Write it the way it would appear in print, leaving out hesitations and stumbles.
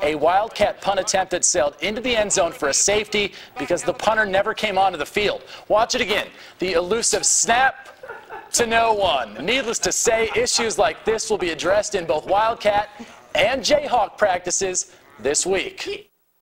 a Wildcat punt attempt that sailed into the end zone for a safety because the punter never came onto the field. Watch it again. The elusive snap to no one. Needless to say, issues like this will be addressed in both Wildcat and Jayhawk practices this week.